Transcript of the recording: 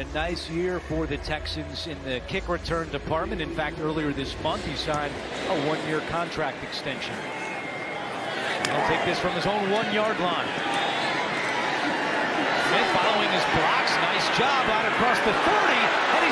A nice year for the Texans in the kick return department. In fact, earlier this month, he signed a one-year contract extension. He'll take this from his own 1-yard line. Smith following his blocks. Nice job out across the 30.